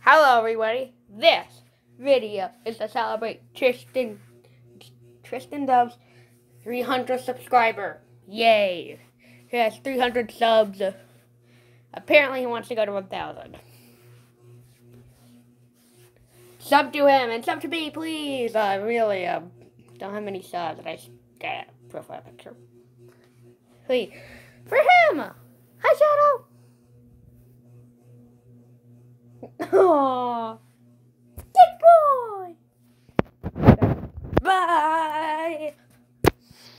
Hello everybody, this video is to celebrate Tristan Dove's 300 subscriber. Yay! He has 300 subs. Apparently he wants to go to 1,000. Sub to him and sub to me, please! I really don't have many subs and I got a profile picture. Please. For him! Hi, Shadow! Aww.